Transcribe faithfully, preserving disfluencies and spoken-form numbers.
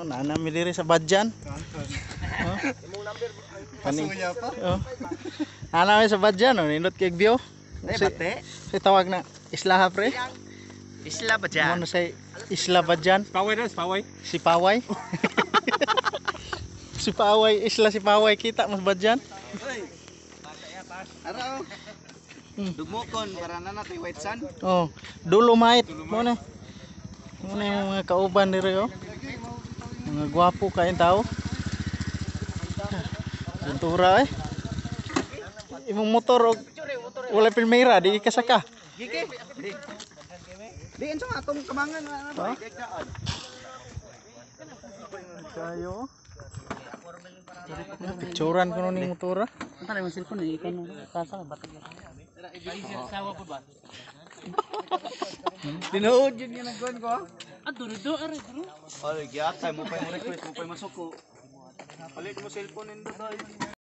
nanami diri sa Badjan. Oh. Kaning. Oh. Nanami sa Badjan, oh, nindot kay view. Ay, bate. Si tawag na Isla ha, pre. Isla ba dyan? Ano sa Isla Badjan? Paway na, paway. Si Paway. Si Paway, Isla si Paway kita mas Badjan. Araw. Hmm. Dumukon para na natin white sun. Oh, Dolomite mo na. Mo na yung mga kauban diri oh. Mga gwapo kain tao. Suntura eh. Imong motor og wala pilmera di kasaka. Gigi. Di. Di enso atong kamangan na ba? Kayo. Picturean ko ning motor. Ano yung cellphone eh, ikaw nung kasa, batag yan. Sawa po ba? Tinuod yun yung nagkuhan ko. Ah, duro-duro, aray, duro. Ay, gyatay mo pa yung request mo pa yung masuko. Palit mo cellphone nito dahil.